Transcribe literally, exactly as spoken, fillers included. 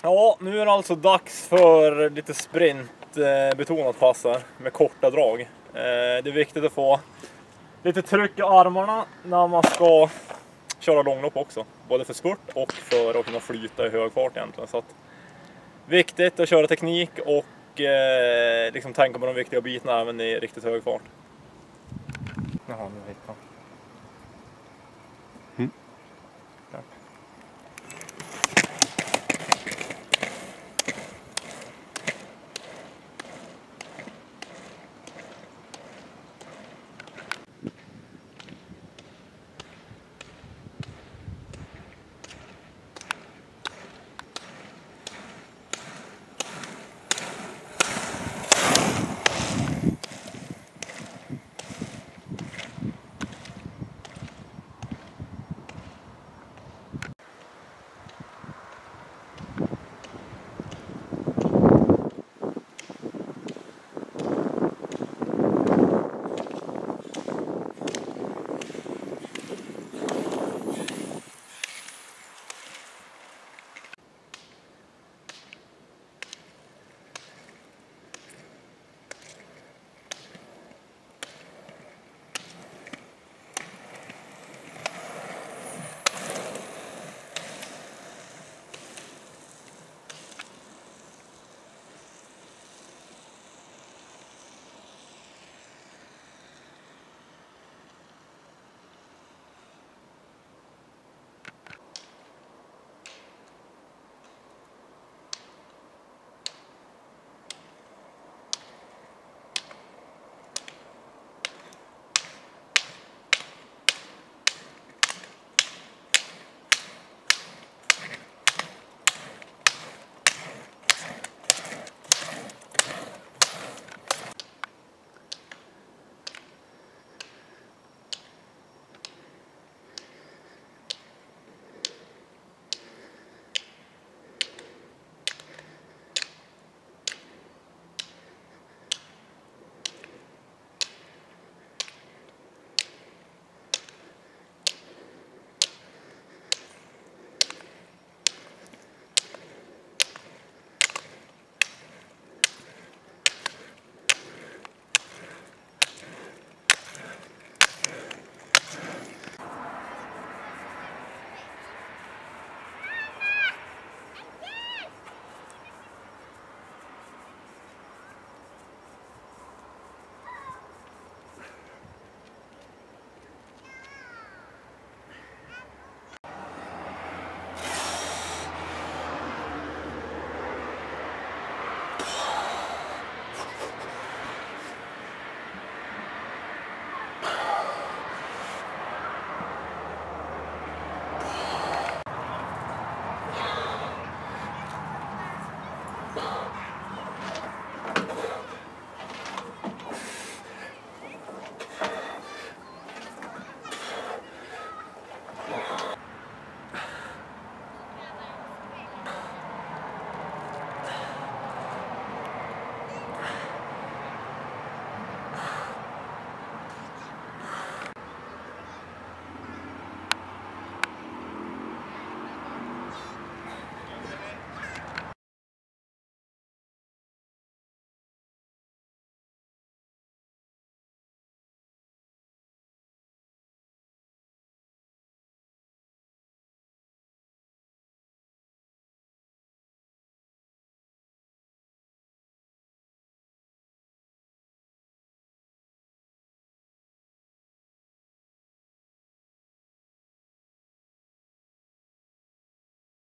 Ja, nu är det alltså dags för lite sprintbetonat pass här med korta drag. Eh, det är viktigt att få lite tryck i armarna när man ska köra långlopp också. Både för spurt och för att kunna flyta i hög fart egentligen. Så att, viktigt att köra teknik och eh, liksom tänka på de viktiga bitarna även i riktigt hög fart. Jaha, nu hittade han.